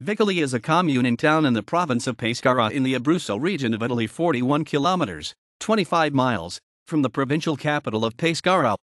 Vicoli is a commune and town in the province of Pescara in the Abruzzo region of Italy, 41 kilometers, 25 miles, from the provincial capital of Pescara.